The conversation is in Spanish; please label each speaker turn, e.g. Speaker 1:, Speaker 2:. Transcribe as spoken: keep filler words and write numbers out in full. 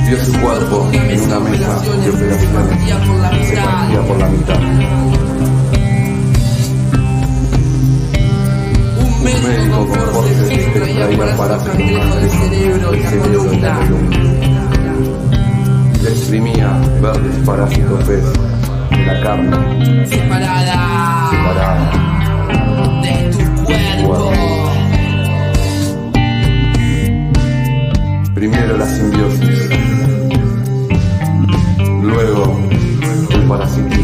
Speaker 1: vio su cuerpo en una mesa de operaciones, se partía por la mitad. Un médico con forceps extraía parásitos cancerosos del cerebro de la columna. Le exprimía verdes parásitos pez de la carne
Speaker 2: separada,
Speaker 1: separada
Speaker 2: de tu cuerpo.
Speaker 1: Primero la simbiosis, luego el parasitismo.